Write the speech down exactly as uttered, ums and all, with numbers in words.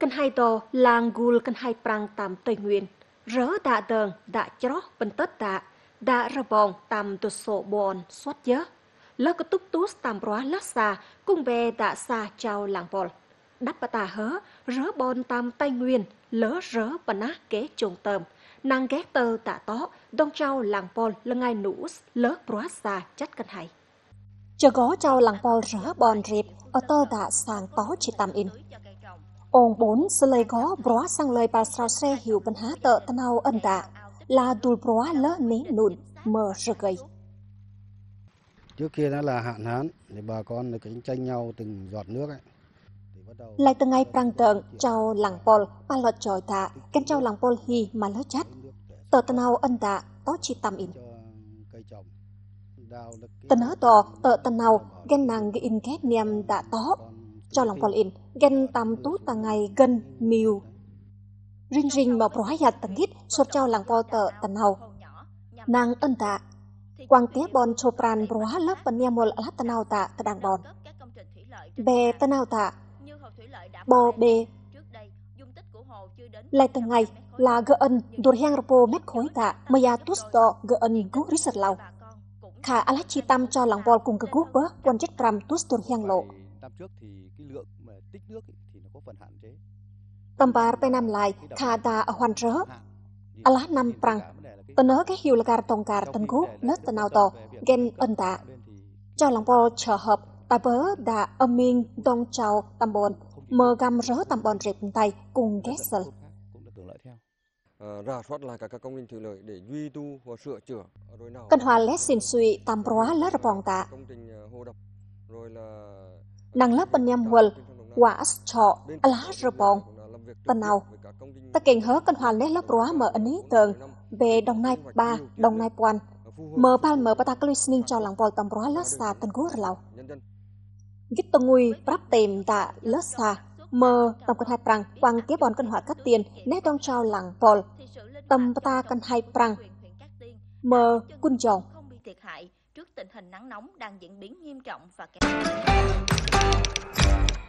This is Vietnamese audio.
căn hai to làng gul căn hai prang tam tây nguyên rớ đã đờn đã chó bên tất đã đã ra bòn tam tu sổ bòn xót nhớ lỡ có túc tú tam róa lát xa cung bè đã xa chào làng bòn đắp bà ta hớ rớ bòn tam tây nguyên lỡ rớ bà ná kế trùng tờm nàng ghé tơ tạ tó đông trao làng bòn lưng ai nũ lỡ róa xa chất căn hai chờ có trao làng bòn rớ bòn rịp ở tơ đã sang tó chỉ tam in ông bốn sơ lây có bó sang lời bà sao xe hiểu bần há tợ tân hào ân đạ là đùi bó lỡ ní nụn mờ rơ gây. Trước kia nó là hạn hán thì bà con nó cạnh tranh nhau từng giọt nước ấy. Lại từ ngày prang tợn trao làng bol ba lọt tròi tạ kênh trao làng bol hi mà lỡ chát tợ tân hào ân đạ tó chi tam in. Tân hớ tò tợ tân hào ghen nàng ghi in két niềm đã tó cho lòng bol in gen tam tú tà ngày gần miu rinh rinh mà bói hạt tầng hít sốt trao làng bol tợ tần hầu nàng ân tạ quang té bon chopran bói lớp bần nia mol lát tần hầu tạ tờ đàng bon bè tần hầu tạ bò bè lại từng ngày là gỡ ân đuổi hang rpo mét khối tạ maya tusto gỡ ân gú risat lau khả alachi tam cho làng bol cùng cái gú bớ quan chết pram tusto hang lộ lượng mà tích nước thì nó có phần hạn chế. Tầm bàไปนำ lại khá đà ở hoàn rớ. Allah năm prang. Tần ớ cái hiệu là gà tông gà tần cú lớp tần nào tò gen ân tạ. Cho lòng bò trở hợp ta bớ đà âm minh đông trào tầm bồn mờ găm rớ tầm bồn rịp tay cùng ghét sờ. Rà soát lại các công trình thủy lợi để duy tu và sửa chữa. Cần hòa lét xin suy tầm bó lớp bòn tạ. Công trình hồ đập rồi là nàng lớp bên nhâm huel quả trọ lá rơ bòn tần nào ta kiện hớ con hoàn lấy lớp róa mở ấn ý tường về đồng nai ba đồng nai quan mở ban mở bata listening cho làng bò tầm róa lát xa tần cú rlau gít tông ngui prap tìm tạ lát xa mở tầm con hai prang quang tiếp bòn con hỏa cắt tiền nét đông trao làng bò tầm bata con hai prang mở quân chồng trước tình hình nắng nóng đang diễn biến nghiêm trọng và kéo